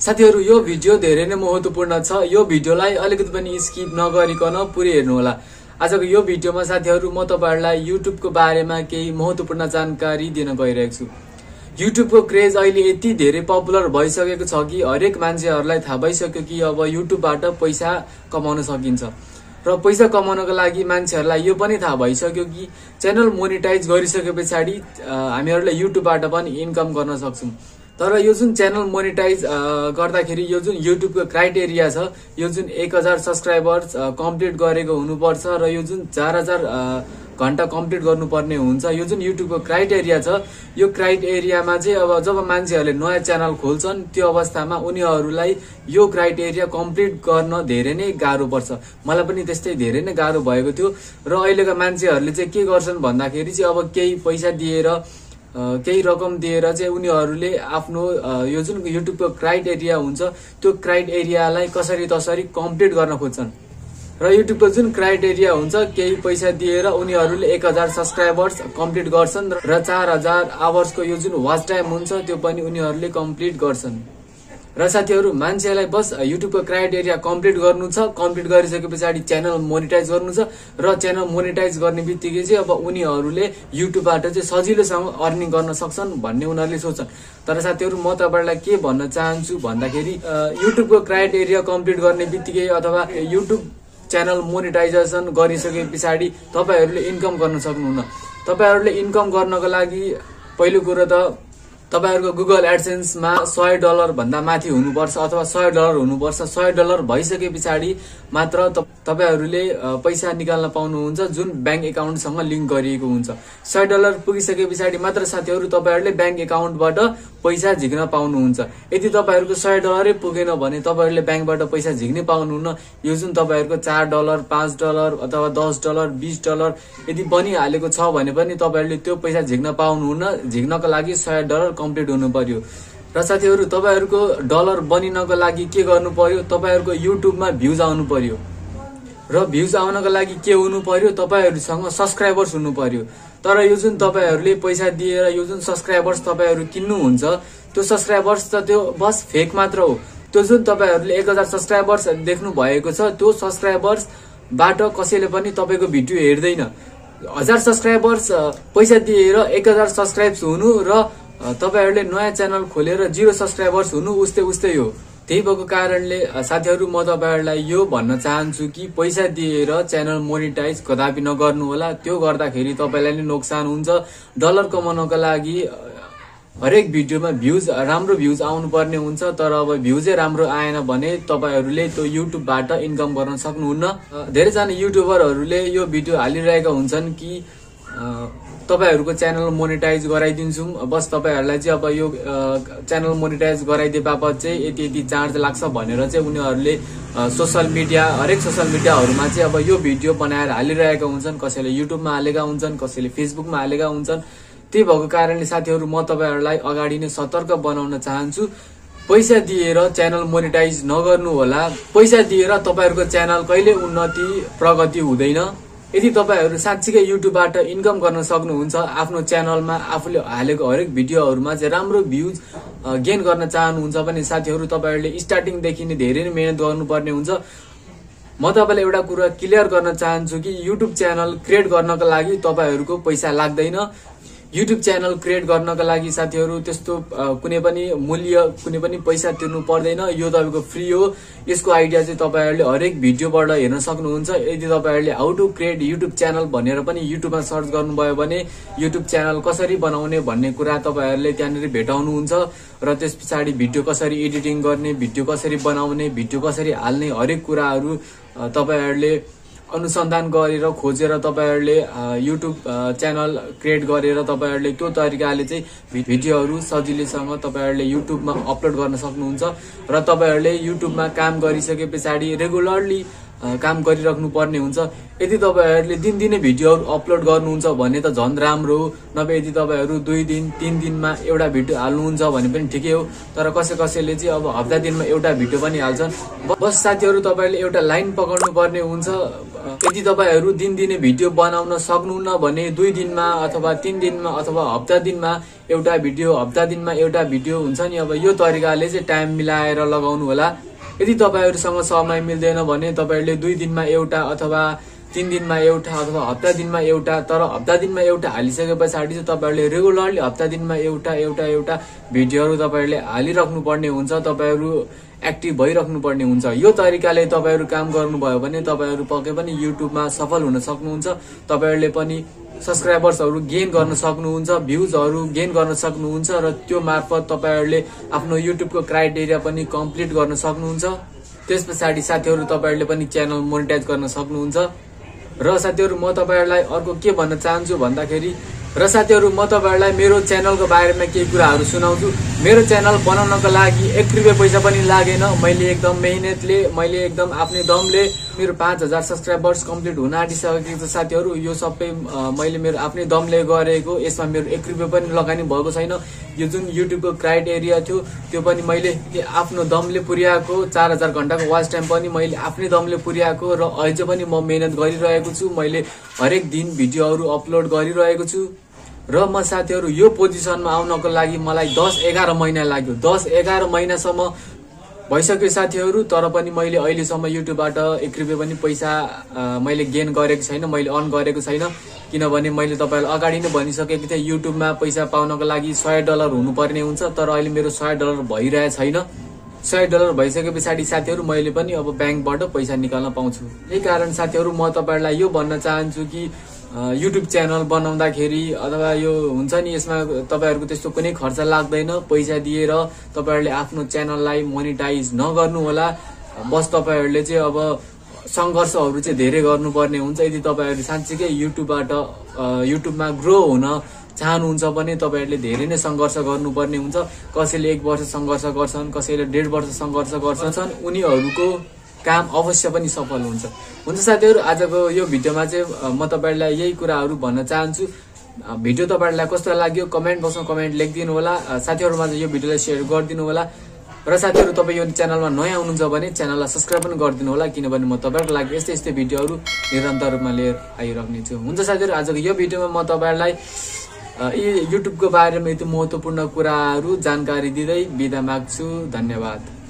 साथीहरु यो भिडियो धेरै नै महत्त्वपूर्ण छ। यो भिडियोलाई अलिकति पनि स्किप नगरिकन पुरै हेर्नु होला। आजको यो भिडियोमा साथीहरु म तपाईहरुलाई YouTube को बारेमा केही महत्त्वपूर्ण जानकारी दिन गइरहेको छु। YouTube को क्रेज अहिले यति धेरै पपुलर भइसकेको छ कि हरेक मान्छेहरुलाई थाहा भइसक्यो कि अब YouTube बाट पैसा कमाउन सकिन्छ। र पैसा कमाउनको लागि मान्छेहरुलाई यो पनि थाहा भइसक्यो कि च्यानल मोनेटाइज गरिसकेपछि हामीहरुले YouTube बाट पनि इन्कम गर्न सक्छौं। तर यो जुन च्यानल मोनेटाइज गर्दाखेरि यो जुन YouTube को क्राइटेरिया छ, यो जुन 1000 सब्स्क्राइबर्स कम्प्लिट गरेको हुनुपर्छ र यो जुन 4000 घण्टा कम्प्लिट गर्नुपर्ने हुन्छ। यो जुन YouTube को क्राइटेरिया छ, यो क्राइटेरियामा चाहिँ अब जब मान्छेहरुले नयाँ च्यानल खोल्छन् त्यो अवस्थामा उनीहरुलाई यो क्राइटेरिया कम्प्लिट गर्न धेरै नै गाह्रो पर्छ। मलाई पनि त्यस्तै धेरै नै गाह्रो भएको थियो। र अहिलेका मान्छेहरुले चाहिँ के गर्छन् भन्दाखेरि चाहिँ अब केही पैसा दिएर केही रकम दिएर चाहिँ उनीहरुले आफ्नो यो जुन YouTube को क्राइटेरिया हुन्छ त्यो क्राइटेरियालाई कसरी तसरी कम्प्लिट गर्न खोज्छन्। र YouTube को जुन क्राइटेरिया हुन्छ केही पैसा दिएर उनीहरुले 1000 सब्स्क्राइबर्स कम्प्लिट गर्छन् र 4000 आवर्स को यो जुन वाच टाइम हुन्छ त्यो पनि उनीहरुले कम्प्लिट गर्छन्। र साथीहरु मान्छेलाई बस YouTube को क्राइटेरिया कम्प्लिट गर्नु छ। कम्प्लिट गरिसकेपछि च्यानल मोनेटाइज गर्नु छ र च्यानल मोनेटाइज गर्ने बित्तिकै चाहिँ अब उनीहरुले YouTube बाट चाहिँ सजिलोसँग अर्निङ गर्न सक्छन् भन्ने उनीहरुले सोच्छन्। तर साथीहरु म तपाईहरुलाई के भन्न चाहन्छु भन्दाखेरि YouTube को क्राइटेरिया कम्प्लिट गर्ने बित्तिकै अथवा YouTube च्यानल मोनेटाइजेसन गरिसकेपछि तपाईहरुले इन्कम गर्न सक्नुहुन्न। तपाईहरुले इन्कम गर्नको लागि पहिलो कुरा त तपाईहरुको गुगल एडसेन्स मा $100 भन्दा माथि हुनुपर्छ अथवा $100 हुनुपर्छ। $100 भइसकेपछि मात्र तपाईहरुले पैसा निकाल्न पाउनुहुन्छ जुन बैंक एकाउन्टसँग लिंक गरिएको हुन्छ। $100 पुगिसकेपछि मात्र साथीहरु तपाईहरुले बैंक एकाउन्टबाट पैसा झिक्न पाउनुहुन्छ। यदि तपाईहरुको $100 पुगेन भने तपाईहरुले बैंकबाट पैसा झिक्नै पाउनुहुन्न। यो जुन तपाईहरुको $4, $5 अथवा $10, $20 यदि बनिहालेको छ भने पनि तपाईहरुले त्यो पैसा झिक्न पाउनुहुन्न। झिक्नको लागि $100 कम्प्लिट हुनु पर्यो। र साथीहरु तपाईहरुको डलर बनिनको लागि के गर्नु पर्यो, तपाईहरुको YouTube मा भ्यूज आउनु पर्यो। र भ्यूज आउनको लागि के हुनु पर्यो, तपाईहरुसँग सब्स्क्राइबर्स हुनु पर्यो। तर यो जुन तपाईहरुले पैसा दिएर यो जुन सब्स्क्राइबर्स तपाईहरु किन्नु हुन्छ त्यो सब्स्क्राइबर्स त त्यो बस फेक मात्र हो। त्यो जुन तपाईहरुले 1000 सब्स्क्राइबर्स देख्नु भएको छ त्यो सब्स्क्राइबर्स बाट कसैले पनि तपाईको भिडियो हेर्दैन। 1000 सब्स्क्राइबर्स पैसा दिएर 1000 सब्स्क्राइब्स हुनु र तपाईहरुले नयाँ च्यानल खोलेर 0 सब्स्क्राइबर्स हुनु उस्तै हो। त्यही भएको कारणले साथीहरु म तपाईहरुलाई यो भन्न चाहन्छु कि पैसा दिएर च्यानल मोनेटाइज कदापि नगर्नु होला। त्यो गर्दाखेरि तपाईलाई नै नोक्सान हुन्छ। डलर कमाउनको लागि हरेक भिडियोमा भ्यूज राम्रो भ्यूज आउनु पर्ने हुन्छ। तर अब भ्यूजै राम्रो आएन भने तपाईहरुले त्यो YouTube बाट इन्कम गर्न सक्नुहुन्न। धेरै जना युट्युबरहरुले यो भिडियो हालिरहेका हुन्छन् कि तपाईहरुको च्यानल मोनेटाइज गराइदिन्छौं, बस तपाईहरुलाई चाहिँ अब यो च्यानल मोनेटाइज गराइदिए बापत चाहिँ यति चार्ज लाग्छ भनेर चाहिँ उनीहरुले सोशल मिडिया हरेक सोशल मिडियाहरुमा चाहिँ अब यो भिडियो बनाएर हालिरहेका हुन्छन्। कसैले YouTube मा हालेका हुन्छन्, कसैले Facebook मा हालेका हुन्छन्। त्यही भएको कारणले साथीहरु म तपाईहरुलाई अगाडि नै सतर्क बनाउन चाहन्छु। पैसा दिएर च्यानल मोनेटाइज नगर्नु होला। पैसा दिएर तपाईहरुको च्यानल कहिले उन्नति प्रगति हुँदैन। यदि तपाईहरु साच्चै YouTube बाट इन्कम गर्न सक्नुहुन्छ, आफ्नो च्यानलमा आफूले हालेको हरेक भिडियोहरुमा चाहिँ राम्रो भ्यूज गेन गर्न चाहनुहुन्छ भने साथीहरु तपाईहरुले स्टार्टिङ देखि नै धेरै नै मेहनत गर्नुपर्ने हुन्छ। म तपाईलाई एउटा कुरा क्लियर गर्न चाहन्छु कि YouTube च्यानल क्रिएट गर्नको लागि तपाईहरुको पैसा लाग्दैन। YouTube च्यानल क्रिएट गर्नको लागि साथीहरु त्यस्तो कुनै पनि मूल्य कुनै पनि पैसा तिर्नु पर्दैन। यो तपाईको फ्री हो। यसको आइडिया चाहिँ तपाईहरुले हरेक भिडियोबाट हेर्न सक्नुहुन्छ। यदि तपाईहरुले how to create YouTube channel भनेर पनि YouTube मा सर्च गर्नुभयो भने YouTube च्यानल कसरी बनाउने भन्ने कुरा तपाईहरुले त्यहाँनेर भेटाउनुहुन्छ। र त्यसपछि भिडियो कसरी एडिटिङ गर्ने, भिडियो कसरी बनाउने, भिडियो कसरी हाल्ने हरेक कुराहरु तपाईहरुले अनुसन्धान गरेर खोजेर तपाईहरुले YouTube च्यानल क्रिएट गरेर तपाईहरुले त्यो तरिकाले चाहिँ भिडियोहरु सजिलैसँग तपाईहरुले YouTube मा अपलोड गर्न सक्नुहुन्छ। र तपाईहरुले YouTube मा काम गरिसकेपछि रेगुलरली काम गरिराख्नु पर्ने हुन्छ। यदि तपाईहरूले दिनदिनै भिडियोहरू अपलोड गर्नुहुन्छ भने त झन् राम्रो हो, नभए यदि तपाईहरू 2 दिन 3 दिनमा एउटा भिडियो हाल्नुहुन्छ भने पनि ठिकै हो। तर कसैले चाहिँ अब हप्ता दिनमा एउटा भिडियो पनि हाल्छन्। बस साथीहरू, तपाईहरूले एउटा लाइन पकाउनु पर्ने हुन्छ। यदि तपाईहरू दिनदिनै भिडियो बनाउन सक्नुहुन्न भने 2 दिनमा अथवा 3 दिनमा अथवा हप्ता दिनमा एउटा भिडियो हुन्छ नि। अब यो तरिकाले चाहिँ टाइम मिलाएर लगाउनु होला। यदि तपाईहरूसँग समय मिल्दैन भने तपाईहरूले 2 दिनमा एउटा अथवा 3 दिनमा एउटा अथवा हप्ता दिनमा एउटा, तर हप्ता दिनमा एउटा हालिसके पछाडि चाहिँ तपाईहरूले रेगुलरली हप्ता दिनमा एउटा भिडियोहरू तपाईहरूले हालिराख्नु पर्ने हुन्छ। तपाईहरू एक्टिभ भइराख्नु पर्ने हुन्छ। यो तरिकाले तपाईहरू काम गर्नुभयो भने तपाईहरू पक्कै पनि युट्युबमा सफल हुन सक्नुहुन्छ। तपाईहरूले पनि सब्सक्राइबर्सहरू गेन गर्न सक्नुहुन्छ, भ्युजहरू गेन गर्न सक्नुहुन्छ र त्यो मार्फत तपाईहरूले आफ्नो युट्युबको क्राइटेरिया पनि कम्प्लिट गर्न सक्नुहुन्छ। त्यस पछाडि साथीहरू तपाईहरूले पनि च्यानल मोनेटाइज गर्न सक्नुहुन्छ। र साथीहरू म तपाईहरूलाई अर्को के भन्न चाहन्छु भन्दाखेरि म तपाईहरूलाई मेरो च्यानलको बारेमा केही कुराहरू सुनाउँछु। मेरो च्यानल बनाउनको लागि 1 रुपैयाँ पैसा पनि लागेन। मैले एकदम मेहनतले, मैले एकदम आफ्नै दमले मेरो 5000 सब्सक्राइबर्स कम्प्लिट हुन आँटिसकेको छ साथीहरू। यो सबै मैले मेरो आफ्नै दमले गरेको। यसमा मेरो 1 रुपैयाँ पनि लगानी भएको छैन। यो जुन युट्युबको क्राइटेरिया थियो त्यो पनि मैले आफ्नो दमले पुर्याएको। 4000 घण्टाको वाच टाइम पनि मैले आफ्नै दमले पुर्याएको र अझै पनि म मेहनत गरिरहेको छु। मैले हरेक दिन भिडियोहरू अपलोड गरिरहेको छु र म साथीहरू यो पोजिसनमा आउनको लागि मलाई 10-11 महिना लाग्यो। 10-11 महिनासम्म भइसक्यो साथीहरू। तर पनि मैले अहिलेसम्म युट्युबबाट 1 रुपैयाँ पनि पैसा मैले गेन गरेको छैन, मैले अर्न गरेको छैन। किनभने मैले तपाईहरुलाई अगाडि नै भनिसकेको थिएँ, युट्युबमा पैसा पाउनको लागि $100 हुनुपर्ने हुन्छ। तर अहिले मेरो $100 भइरहेको छैन। $100 भइसके पछाडि साथीहरू मैले पनि अब ब्याङ्कबाट पैसा निकाल्न पाउँछु। यही कारण साथीहरू म तपाईहरुलाई यो भन्न चाहन्छु कि युट्युब च्यानल बनाउँदाखेरि अथवा यो हुन्छ नि, यसमा तपाईहरुको त्यस्तो कुनै खर्च लाग्दैन। पैसा दिएर तपाईहरुले आफ्नो च्यानललाई मोनेटाइज नगर्नु होला। बस तपाईहरुले चाहिँ अब संघर्षहरू चाहिँ धेरै गर्नुपर्ने हुन्छ। यदि तपाईहरु साँच्चीकै युट्युबमा ग्रो हुन चाहनुहुन्छ भने तपाईहरुले धेरै नै संघर्ष गर्नुपर्ने हुन्छ। कसैले 1 वर्ष संघर्ष गर्छन्, कसैले 1.5 वर्ष संघर्ष गर्छन्। उनीहरुको काम अवश्य पनि सफल हुन्छ। साथीहरु, आजको यो भिडियोमा चाहिँ म तपाईहरुलाई यही कुराहरू भन्न चाहन्छु। भिडियो तपाईहरुलाई कस्तो लाग्यो कमेन्ट बक्समा कमेन्ट लेखिदिनु होला। साथीहरुमा चाहिँ यो भिडियोलाई शेयर गरिदिनु होला। र साथीहरु, तपाई यो च्यानलमा नयाँ हुनुहुन्छ भने च्यानललाई सब्स्क्राइब पनि गरिदिनु होला। किनभने म तपाईहरुको लागि यस्तै भिडियोहरू निरन्तर रूपमा लिएर आइराख्ने छु। साथीहरु, आजको यो भिडियोमा म तपाईहरुलाई युट्युबको बारेमा यति महत्त्वपूर्ण कुराहरू जानकारी दिँदै बिदा माग्छु। धन्यवाद।